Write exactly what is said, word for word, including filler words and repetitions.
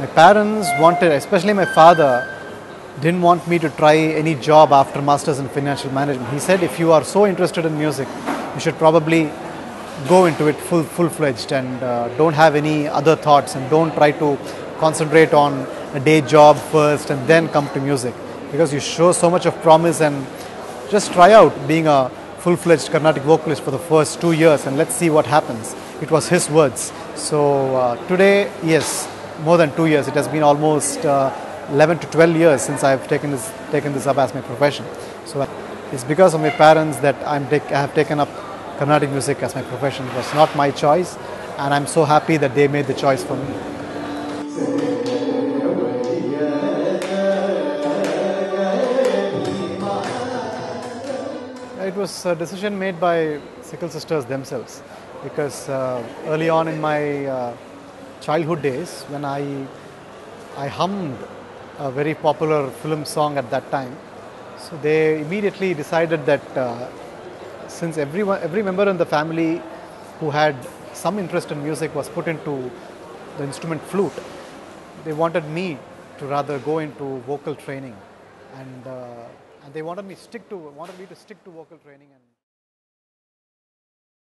My parents wanted, especially my father, didn't want me to try any job after Masters in Financial Management. He said, if you are so interested in music, you should probably go into it full, full-fledged and uh, don't have any other thoughts and don't try to concentrate on a day job first and then come to music, because you show so much of promise, and just try out being a full-fledged Carnatic vocalist for the first two years and let's see what happens. It was his words. So uh, today, yes, more than two years. It has been almost uh, eleven to twelve years since I've taken this taken this up as my profession. So it's because of my parents that I'm take, I have taken up Carnatic music as my profession. It was not my choice, and I'm so happy that they made the choice for me. It was a decision made by Sickle Sisters themselves, because uh, early on in my uh, childhood days, when I I hummed a very popular film song at that time, so they immediately decided that uh, since everyone, every member in the family who had some interest in music was put into the instrument flute, they wanted me to rather go into vocal training, and uh, and they wanted me stick to wanted me to stick to vocal training. And